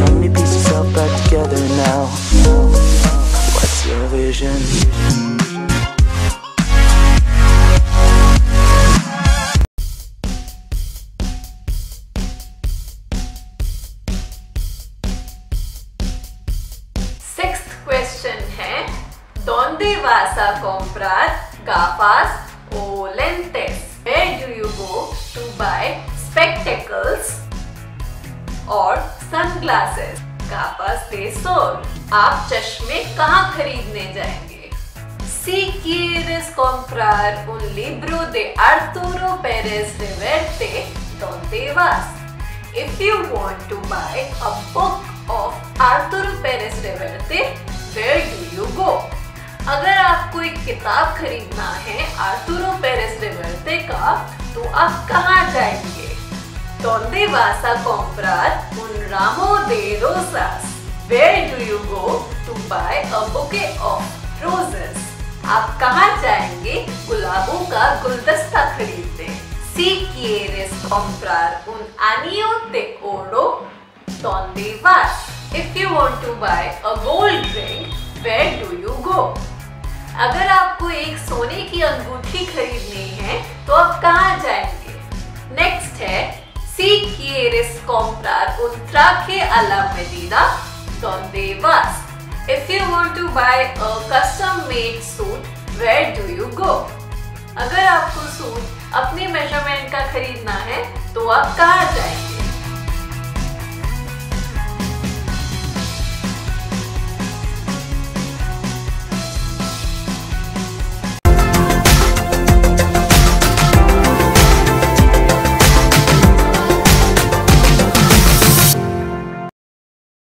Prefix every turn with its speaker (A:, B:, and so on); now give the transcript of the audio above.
A: so many pieces all back together now. What's your vision?
B: Question है ¿Dónde vas a comprar gafas o lentes? Where do you go to buy spectacles or sunglasses? Gafas de sol. आप चश्मे कहाँ खरीदने जाएंगे? Si quieres comprar un libro de Arturo Pérez Reverte, ¿dónde vas? If you want to buy a book of Arturo Pérez Reverte, where do you go? अगर आपको एक किताब खरीदना है आर्तुरो पेरेस रेवर्ते का, तो आप कहाँ जाएंगे? ¿Dónde vas a comprar un ramo de rosas? Where do you go to buy a bouquet of roses? आप कहाँ जाएंगे गुलाबों का गुलदस्ता खरीदने? Si quieres comprar un anillo de oro, ¿dónde vas? If you want to buy a gold ring, where do you go? अगर आपको एक सोने की अंगूठी खरीदनी है तो आप कहाँ जाएंगे? नेक्स्ट है Si quieres comprar un traje a la medida, ¿dónde vas? If you want to buy a custom made suit, where do you go? अगर आपको सूट अपनी मेजरमेंट का खरीदना है तो आप कहाँ जाएंगे?